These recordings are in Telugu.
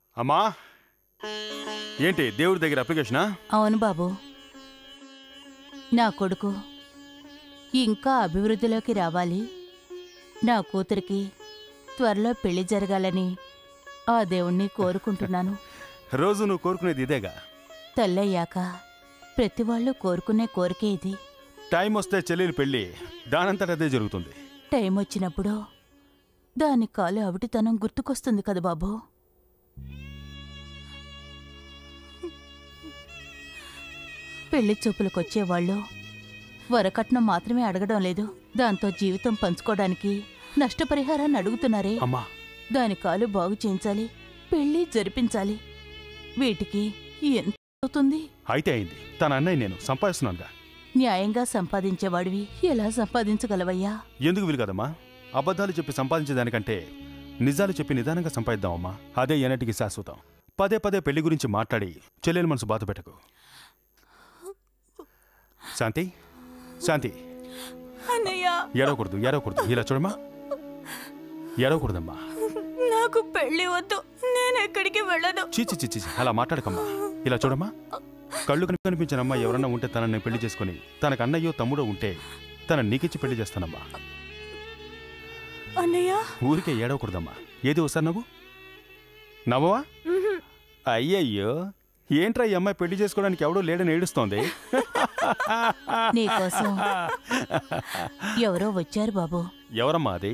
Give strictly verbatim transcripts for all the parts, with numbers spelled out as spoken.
అమ్మా, ఏంటి దేవుడి దగ్గర అప్లికేషనా? అవును బాబు, నా కొడుకు ఇంకా అభివృద్ధిలోకి రావాలి, నా కూతురికి త్వరలో పెళ్లి జరగాలని ఆ దేవుణ్ణి కోరుకుంటున్నాను. రోజు నువ్వు కోరుకునేది ఇదేగా? తల్లయ్యాక ప్రతి వాళ్ళు కోరుకునే కోరికే ఇది. టైం వస్తే చెల్లెలు పెళ్ళి దానంతట అదే జరుగుతుంది. టైం వచ్చినప్పుడు దాని కాలు అవిటితనం గుర్తుకొస్తుంది కదా బాబు. పెళ్లి చూపులకొచ్చేవాళ్ళు వరకట్నం మాత్రమే అడగడం లేదు, దాంతో జీవితం పంచుకోవడానికి నష్టపరిహారాన్ని అడుగుతున్నారే. అమ్మా, దాని కాలు బాగు చేయించాలి, పెళ్లి జరిపించాలి. వీటికి ఎంత అవుతుంది? అయితే అయింది. తన అన్నయ్య నేను సంపాదిస్తున్నానుగా. న్యాయంగా సంపాదించేవాడివి ఎలా సంపాదించగలవయ్యా? ఎందుకు వీలు కదమ్మా? అబద్ధాలు చెప్పి సంపాదించేదానికంటే నిజాలు చెప్పి నిదానంగా సంపాదిద్దామమ్మా. అదే ఎన్నటికి శాశ్వతం. పదే పదే పెళ్లి గురించి మాట్లాడి చెల్లెలు మనసు బాధ పెట్టకు. శాంతి, శాంతి, ఏడవకూడదు, ఏడవకూడదు. ఇలా చూడమ్మా, ఏడవకూడదమ్మా. నాకు పెళ్లి వద్దు, నేను ఎక్కడికి వెళ్ళను. చీచి చిచ్చి అలా మాట్లాడకమ్మా. ఇలా చూడమ్మా, కళ్ళు కనిపించిన అమ్మాయి ఎవరన్నా ఉంటే తనని పెళ్లి చేసుకుని తనకు అన్నయ్యో తమ్ముడో ఉంటే తన నీకిచ్చి పెళ్లి చేస్తానమ్మా. అన్నయ్య, ఊరికే ఏడవకూడదమ్మా. ఏది ఒకసారి నవ్వు, నవ్వవా? అయ్యయ్యో, ఏంట్రా ఈ అమ్మాయి పెళ్లి చేసుకోవడానికి ఎవడో లేడని ఏడుస్తోంది. నీకోసం ఎవరో వచ్చారు బాబు. ఎవరమ్మా అది?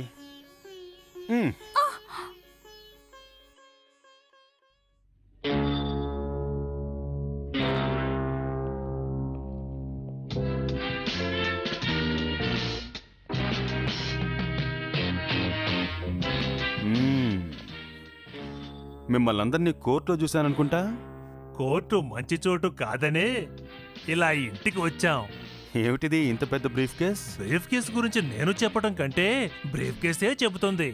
మిమ్మల్ని అందరినీ కోర్టులో చూశాననుకుంటా. కోర్టు మంచి చోటు కాదనే ఇలా ఇంటికి వచ్చాం. ఏమిటిది ఇంత పెద్ద బ్రీఫ్ కేస్? బ్రీఫ్ కేస్ గురించి నేను చెప్పడం కంటే బ్రీఫ్ కేసే చెబుతుంది.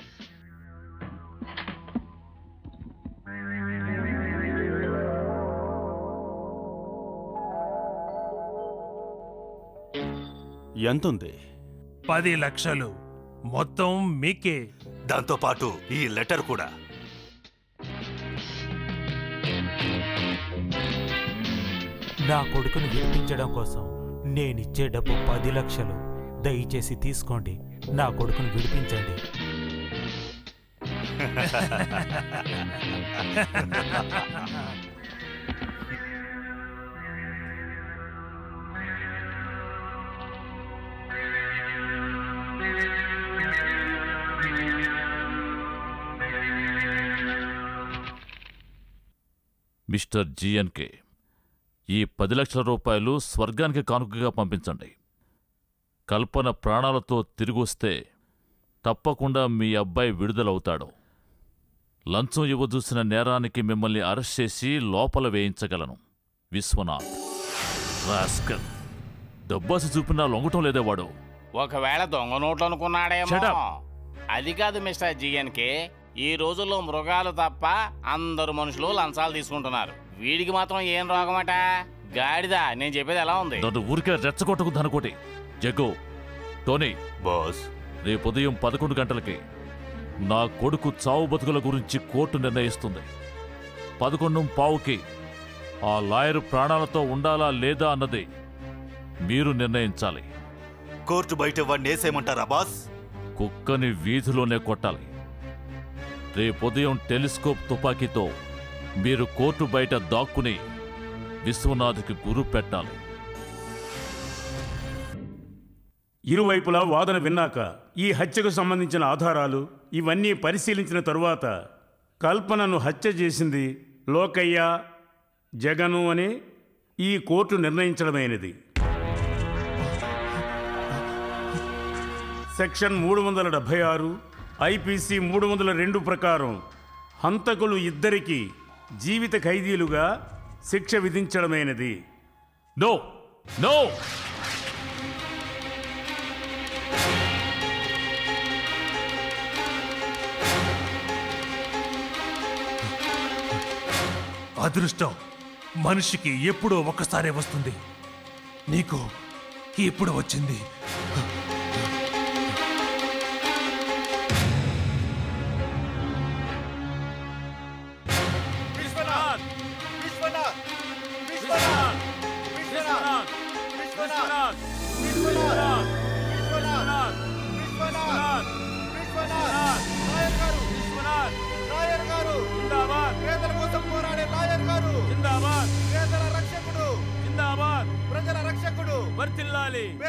ఎంతుంది? పది లక్షలు మొత్తం మీకే. దాంతో పాటు ఈ లెటర్ కూడా. నా కొడుకును విడిపించడం కోసం నేనిచ్చే డబ్బు పది లక్షలు. దయచేసి తీసుకోండి, నా కొడుకును విడిపించండి. మిస్టర్ జిఎన్కే, ఈ పది లక్షల రూపాయలు స్వర్గానికి కానుకగా పంపించండి. కల్పన ప్రాణాలతో తిరిగొస్తే తప్పకుండా మీ అబ్బాయి విడుదలవుతాడు. లంచం ఇవ్వదూసిన నేరానికి మిమ్మల్ని అరెస్ట్ చేసి లోపల వేయించగలను. విశ్వనాథ్ రాస్కల్. దబ్బాసి చూపినా లొంగటం లేదేవాడు. ఒకవేళ దొంగ నోట్లు అనుకున్నాడేమో. అది కాదు మిస్టర్ జిఎన్కే, ఈ రోజుల్లో మృగాలు తప్ప అందరు మనుషులు లంచాలు తీసుకుంటున్నారు. వీడికి మాత్రం ఏం రోగమట? గాడిదా, నేను చెప్పేది ఎలా ఉంది? నన్ను ఊరికే రెచ్చగొట్టకు ధనకోటి. జగ్గో, టోనీ బాస్, రేపు ఉదయం పదకొండు గంటలకి నా కొడుకు చావు బతుకుల గురించి కోర్టు నిర్ణయిస్తుంది. పదకొండు పావుకి ఆ లాయర్ ప్రాణాలతో ఉండాలా లేదా అన్నది మీరు నిర్ణయించాలి. కోర్టు బయట వాడిని వేసేయమంటారా బాస్? కుక్కని వీధిలోనే కొట్టాలి. రేపుదయం టెలిస్కోప్ తుపాకీతో మీరు కోర్టు బయట దాక్కుని విశ్వనాథ్కి గురు పెట్టాలి. ఇరువైపులా వాదన విన్నాక ఈ హత్యకు సంబంధించిన ఆధారాలు ఇవన్నీ పరిశీలించిన తరువాత కల్పనను హత్య చేసింది లోకయ్య, జగను అని ఈ కోర్టు నిర్ణయించడమైనది. సెక్షన్ మూడు వందల డెబ్భై ఆరు ఐపీసీ మూడు వందల రెండు ప్రకారం హంతకులు ఇద్దరికీ జీవిత ఖైదీలుగా శిక్ష విధించడమైనది. నో నో అదృష్టం మనిషికి ఎప్పుడో ఒక్కసారే వస్తుంది. నీకు ఇప్పుడు వచ్చింది. వర్ధిల్లాలి